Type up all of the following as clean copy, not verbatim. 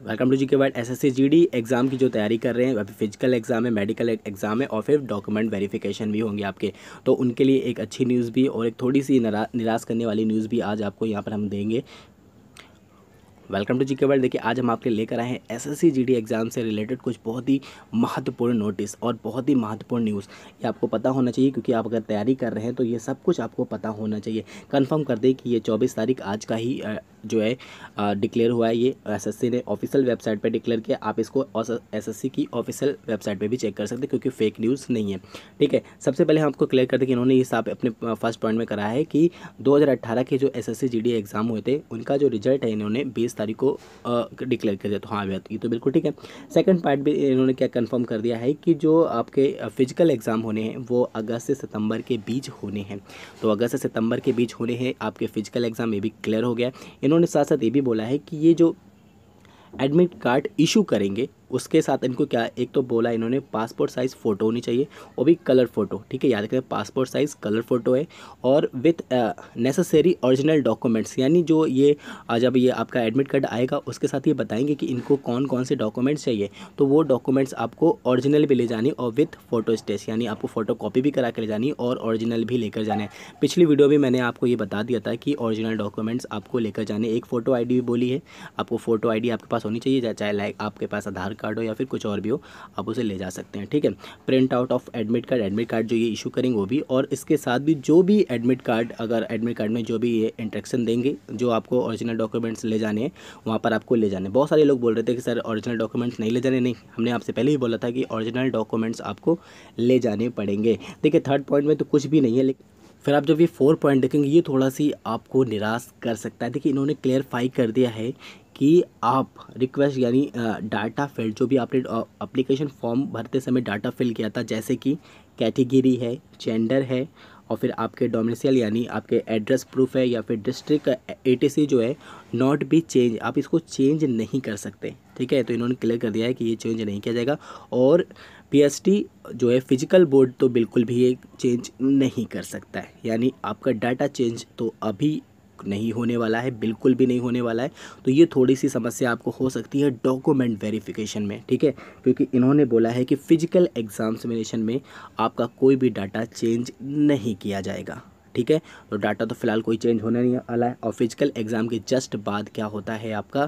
Welcome to GK world. SSC GD exam की जो तैयारी कर रहे हैं, अभी फिजिकल एग्ज़ाम है, मेडिकल एग्ज़ाम है और फिर डॉक्यूमेंट वेरिफिकेशन भी होंगे आपके, तो उनके लिए एक अच्छी न्यूज़ भी और एक थोड़ी सी निराश करने वाली न्यूज़ भी आज आपको यहाँ पर हम देंगे। Welcome to GK world. देखिए, आज हम आपके लेकर आए हैं एसएससी जीडी एग्ज़ाम से रिलेटेड कुछ बहुत ही महत्वपूर्ण नोटिस और बहुत ही महत्वपूर्ण न्यूज़। ये आपको पता होना चाहिए, क्योंकि आप अगर तैयारी कर रहे हैं तो ये सब कुछ आपको पता होना चाहिए। कंफर्म कर दें कि ये 24 तारीख आज का ही जो है डिक्लेयर हुआ है। ये एसएससी ने ऑफिशियल वेबसाइट पर डिक्लेयर किया। आप इसको एसएससी की ऑफिशियल वेबसाइट पर भी चेक कर सकते हैं, क्योंकि फेक न्यूज़ नहीं है। ठीक है, सबसे पहले हम आपको क्लियर कर दें कि इन्होंने ये साफ अपने फर्स्ट पॉइंट में करा है कि 2018 के जो एसएससी जीडी एग्ज़ाम हुए थे, उनका जो रिजल्ट है इन्होंने 20 तारीख को डिक्लेयर कर दिया। तो हाँ, ये तो बिल्कुल ठीक है। सेकंड पार्ट भी इन्होंने क्या कंफर्म कर दिया है कि जो आपके फिजिकल एग्ज़ाम होने हैं वो अगस्त से सितंबर के बीच होने हैं। तो अगस्त से सितंबर के बीच होने हैं आपके फिजिकल एग्ज़ाम, ये भी क्लियर हो गया। इन्होंने साथ साथ ये भी बोला है कि ये जो एडमिट कार्ड इशू करेंगे उसके साथ इनको क्या, एक तो बोला इन्होंने पासपोर्ट साइज़ फ़ोटो होनी चाहिए, वो भी कलर फ़ोटो। ठीक है, याद रखें, पासपोर्ट साइज़ कलर फ़ोटो है और विथ नेसेसरी ओरिजिनल डॉक्यूमेंट्स। यानी जो ये जब ये आपका एडमिट कार्ड आएगा उसके साथ ये बताएंगे कि इनको कौन कौन से डॉक्यूमेंट्स चाहिए, तो वो डॉक्यूमेंट्स आपको ओरिजिनल भी ले जानी और विथ फ़ोटो स्टेट, यानी आपको फ़ोटो कॉपी भी करा के ले जानी और ओरिजिनल भी लेकर जाने। पिछली वीडियो में मैंने आपको ये बता दिया था कि ओरिजिनल डॉक्यूमेंट्स आपको लेकर जाने। एक फ़ोटो ID भी बोली है, आपको फ़ोटो ID आपके पास होनी चाहिए, चाहे लाइक आपके पास आधार कार्ड हो या फिर कुछ और भी हो, आप उसे ले जा सकते हैं। ठीक है, print out of admit card जो ये इशू करेंगे वो भी, और इसके साथ भी जो भी एडमिट कार्ड, अगर एडमिट कार्ड में जो भी ये इंस्ट्रक्शन देंगे, जो आपको ओरिजिनल डॉक्यूमेंट्स ले जाने हैं वहाँ पर आपको ले जाने। बहुत सारे लोग बोल रहे थे कि सर ओरिजिनल डॉक्यूमेंट्स नहीं ले जाने। नहीं, हमने आपसे पहले ही बोला था कि ओरिजिनल डॉक्यूमेंट्स आपको ले जाने पड़ेंगे। देखिए, थर्ड पॉइंट में तो कुछ भी नहीं है, लेकिन फिर आप जब ये 4 पॉइंट देखेंगे ये थोड़ा सी आपको निराश कर सकता है। देखिए, इन्होंने क्लियरफाई कर दिया है कि आप रिक्वेस्ट यानी डाटा फील्ड, जो भी आपने एप्लीकेशन फॉर्म भरते समय डाटा फिल किया था, जैसे कि कैटेगरी है, जेंडर है और फिर आपके डोमिसाइल यानी आपके एड्रेस प्रूफ है या फिर डिस्ट्रिक्ट ATC जो है, नॉट बी चेंज, आप इसको चेंज नहीं कर सकते। ठीक है, तो इन्होंने क्लियर कर दिया है कि ये चेंज नहीं किया जाएगा। और PST जो है फिजिकल बोर्ड तो बिल्कुल भी ये चेंज नहीं कर सकता है, यानी आपका डाटा चेंज तो अभी नहीं होने वाला है, बिल्कुल भी नहीं होने वाला है। तो ये थोड़ी सी समस्या आपको हो सकती है डॉक्यूमेंट वेरिफिकेशन में। ठीक है, क्योंकि इन्होंने बोला है कि फिजिकल एग्जामिनेशन में आपका कोई भी डाटा चेंज नहीं किया जाएगा। ठीक है, तो डाटा तो फिलहाल कोई चेंज होने नहीं वाला है। और फिजिकल एग्ज़ाम के जस्ट बाद क्या होता है आपका,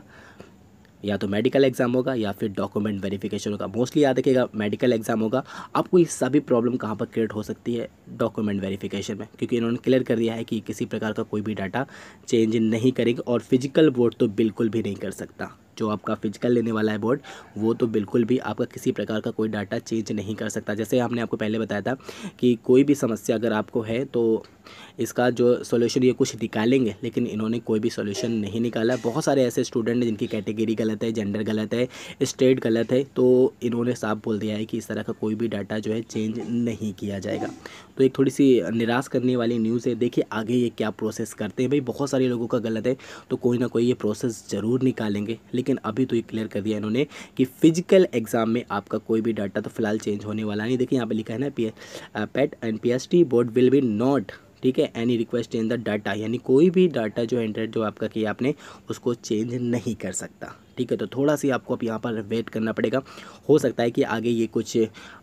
या तो मेडिकल एग्जाम होगा या फिर डॉक्यूमेंट वेरिफिकेशन होगा। मोस्टली याद रखिएगा मेडिकल एग्जाम होगा। आपको ये सभी प्रॉब्लम कहाँ पर क्रिएट हो सकती है, डॉक्यूमेंट वेरिफिकेशन में, क्योंकि इन्होंने क्लियर कर दिया है कि किसी प्रकार का कोई भी डाटा चेंज नहीं करेंगे और फिजिकल बोर्ड तो बिल्कुल भी नहीं कर सकता। जो आपका फिजिकल लेने वाला है बोर्ड, वो तो बिल्कुल भी आपका किसी प्रकार का कोई डाटा चेंज नहीं कर सकता। जैसे हमने आपको पहले बताया था कि कोई भी समस्या अगर आपको है तो इसका जो सॉल्यूशन ये कुछ निकालेंगे, लेकिन इन्होंने कोई भी सॉल्यूशन नहीं निकाला। बहुत सारे ऐसे स्टूडेंट हैं जिनकी कैटेगरी गलत है, जेंडर गलत है, स्टेट गलत है, तो इन्होंने साफ बोल दिया है कि इस तरह का कोई भी डाटा जो है चेंज नहीं किया जाएगा। तो एक थोड़ी सी निराश करने वाली न्यूज़ है। देखिए आगे ये क्या प्रोसेस करते हैं। भाई बहुत सारे लोगों का गलत है, तो कोई ना कोई ये प्रोसेस ज़रूर निकालेंगे, लेकिन अभी तो ये क्लियर कर दिया इन्होंने कि फिजिकल एग्जाम में आपका कोई भी डाटा तो फिलहाल चेंज होने वाला नहीं। देखिए यहाँ पे लिखा है ना, PET and PST board will be not, ठीक है, any request in the data, यानी कोई भी डाटा जो एंटर जो आपका किया आपने उसको चेंज नहीं कर सकता। ठीक है, तो थोड़ा सी आपको अब यहाँ पर वेट करना पड़ेगा। हो सकता है कि आगे ये कुछ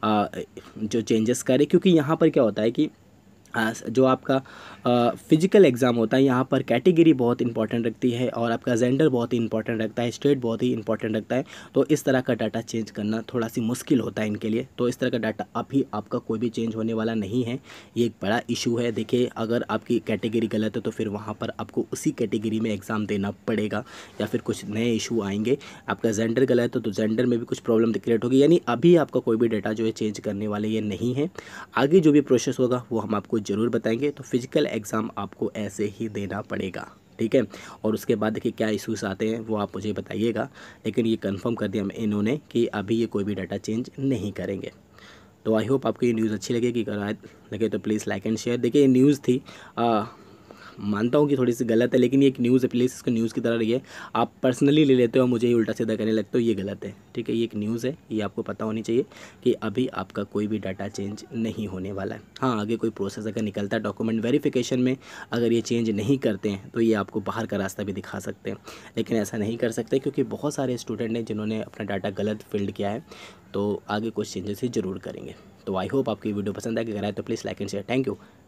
जो चेंजेस करे, क्योंकि यहाँ पर क्या होता है कि जो आपका फिजिकल एग्ज़ाम होता है यहाँ पर कैटेगरी बहुत इंपॉर्टेंट रखती है और आपका जेंडर बहुत ही इंपॉर्टेंट रखता है, स्टेट बहुत ही इंपॉर्टेंट रखता है। तो इस तरह का डाटा चेंज करना थोड़ा सी मुश्किल होता है इनके लिए। तो इस तरह का डाटा अभी आपका कोई भी चेंज होने वाला नहीं है। ये एक बड़ा इशू है। देखिए, अगर आपकी कैटेगरी गलत है तो फिर वहाँ पर आपको उसी कैटेगरी में एग्ज़ाम देना पड़ेगा या फिर कुछ नए इशू आएंगे। आपका जेंडर गलत है तो जेंडर में भी कुछ प्रॉब्लम क्रिएट होगी, यानी अभी आपका कोई भी डाटा जो है चेंज करने वाले ये नहीं है। आगे जो भी प्रोसेस होगा वो हम आपको ज़रूर बताएंगे। तो फिजिकल एग्ज़ाम आपको ऐसे ही देना पड़ेगा। ठीक है, और उसके बाद देखिए क्या इश्यूज आते हैं वो आप मुझे बताइएगा, लेकिन ये कंफर्म कर दिया इन्होंने कि अभी ये कोई भी डाटा चेंज नहीं करेंगे। तो आई होप आपको ये न्यूज़ अच्छी लगेगी। अगर लगे तो प्लीज़ लाइक एंड शेयर। देखिए ये न्यूज़ थी मानता हूँ कि थोड़ी सी गलत है, लेकिन ये एक न्यूज़ है, प्लीज़ इसको न्यूज़ की तरह रहिए। आप पर्सनली ले लेते हो, मुझे ये उल्टा सीधा करने लगते हो, ये गलत है, ठीक है। ये एक न्यूज़ है, ये आपको पता होनी चाहिए कि अभी आपका कोई भी डाटा चेंज नहीं होने वाला है। हाँ, आगे कोई प्रोसेस अगर निकलता है डॉक्यूमेंट वेरिफिकेशन में, अगर ये चेंज नहीं करते हैं तो ये आपको बाहर का रास्ता भी दिखा सकते हैं, लेकिन ऐसा नहीं कर सकते क्योंकि बहुत सारे स्टूडेंट हैं जिन्होंने अपना डाटा गलत फिल्ड किया है। तो आगे कुछ चेंजेस ही ज़रूर करेंगे। तो आई होप आपकी वीडियो पसंद आएगी, अगर आए तो please like and share. Thank you.